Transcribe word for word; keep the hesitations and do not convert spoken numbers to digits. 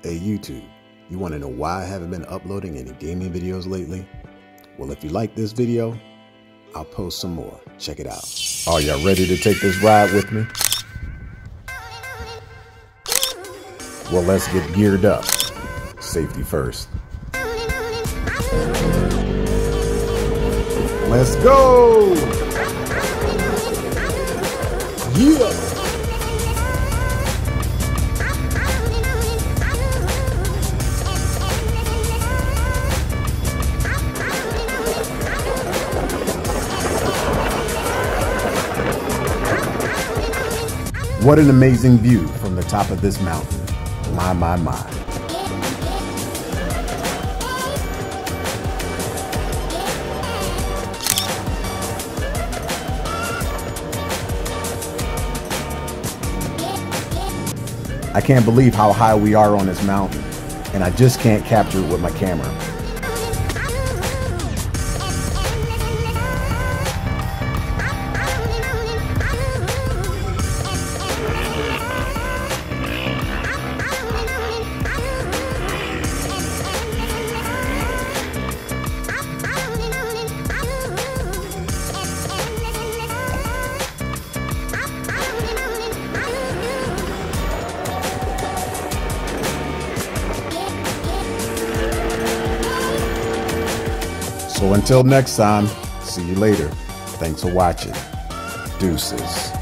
Hey YouTube, you want to know why I haven't been uploading any gaming videos lately? Well, if you like this video, I'll post some more. Check it out. Are y'all ready to take this ride with me? Well, let's get geared up. Safety first. Let's go! Yeah! What an amazing view from the top of this mountain. My, my, my. I can't believe how high we are on this mountain, and I just can't capture it with my camera. So until next time, see you later. Thanks for watching. Deuces.